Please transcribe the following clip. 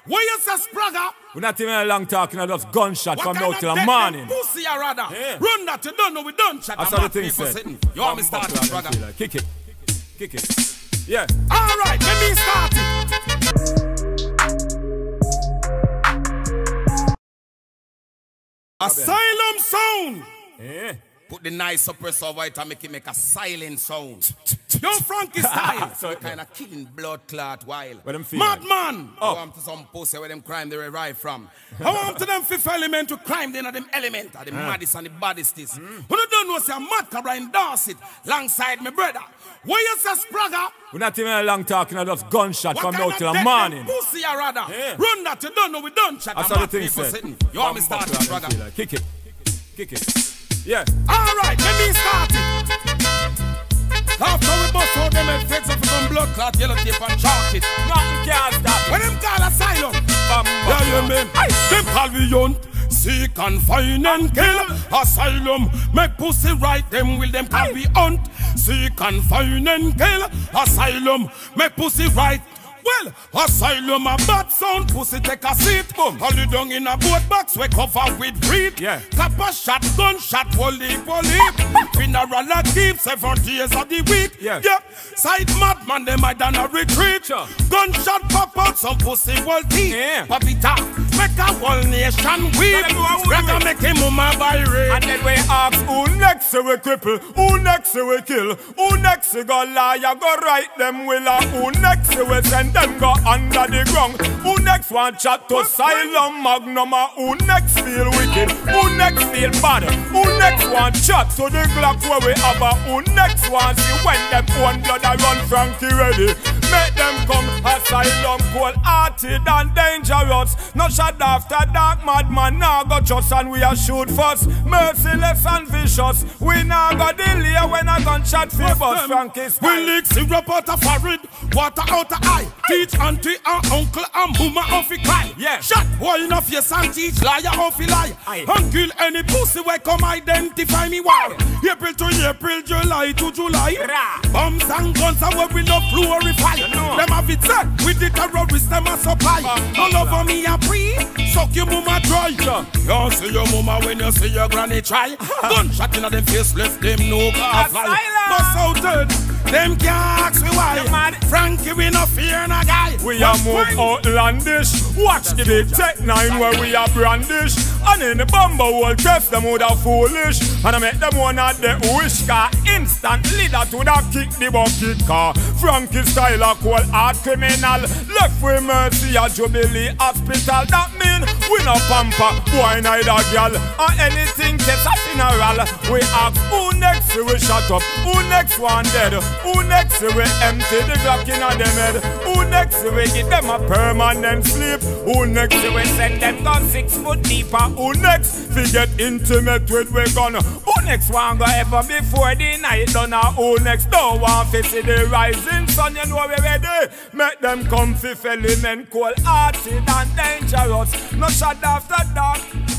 Where you say Spragga? We're not even a long talking, I just gunshot from now till the morning. Pussy or rather? Yeah. Run that you don't know we don't chat. That's how the thing said. You want me start it, Spragga? Kick it. Kick it. Yeah. Alright, let me start it. Asylum sound. Yeah. Put the nice suppressor over it and make it make a silent sound. Yo, Frankie style. So kind of killing blood clot while. Madman. I want to some pussy where them crime they arrive from. I want to them fifth element to crime they know them element. The maddest and the baddest is. Who don't know say mad Cobra endorse it alongside my brother. Where you say Spragga? We're not even a long talking, I just gunshot from now till the morning. Pussy or rather? Yeah. Run that you don't know we don't chat. That's how the thing said. You want me start it, Spragga? Kick it. Kick it. Yeah. Alright, let me start it. After we bust out them effects of some blood clot, yellow tape and chalk it. Nothing can stop it. When them call Asylum, yeah, you mean? Them call we hunt, seek and find and kill. Asylum, make pussy right, them will them call we hunt, seek and find and kill. Asylum, make pussy right. Well, Asylum a bad sound, pussy take a seat. Boom. Hold it down in a boat box, we cover with breed. Yeah. Copper shot, gunshot, wally. Funeral a keep 7 days of the week. Yeah. Yeah. Side madman, them I done a retreat. Sure. Gunshot pop out, some pussy will teeth. Yeah. Papita, make a whole nation weep. Spragga make him mama by rape. And then we ask, who next we cripple? Who next we kill? Who next go lie? Go right them willa? Who next we send? Them go under the ground. Who next want chat to Asylum Magnum? Who next feel wicked? Who next feel bad? Who next want chat to the Glock where we have a? Who next want see when them own blood a run Frankie ready? Make them come Asylum cold-hearted and dangerous. No shot after dark madman now go just and we a shoot first. Merciless and vicious. We now go delay when a gunshot for bus Frankie style. We lick syrup out of forehead, water out of eye. Teach auntie and uncle and mama off he cry. Yeah. Shot boy in a face and teach liar off he lie. And kill any pussy where come identify me why. April to April, July to July. Bombs and guns are where we love glorify. Them have it said with the terrorists them a supply. All over me a free, suck your mama dry. You see your mama when you see your granny try. Gunshot in the face left them no go fly. Bust out dead, them can't ask me why. Frankie we no fear no guy. We are move outlandish. Watch the big Tech 9 where we are brandish. And in the bumble will test them with a foolish. And I make them one at the wish car. Instantly that would have kicked the bucket car. Frankie style a cold hard criminal. Left with mercy at Jubilee Hospital. That mean we no pamper, boy neither girl. Or anything just a funeral. We ask who next we shut up. Who next one dead? Who next we empty the Glock in a them head? Who next we give them a permanent sleep? Who next we send them down 6 foot deeper? Who next we get intimate with we gun? Who next one go ever before the night done? Who next don't want to see the rising sun? You know we ready? Make them comfy felly men cold-hearted and dangerous. No shot after dark.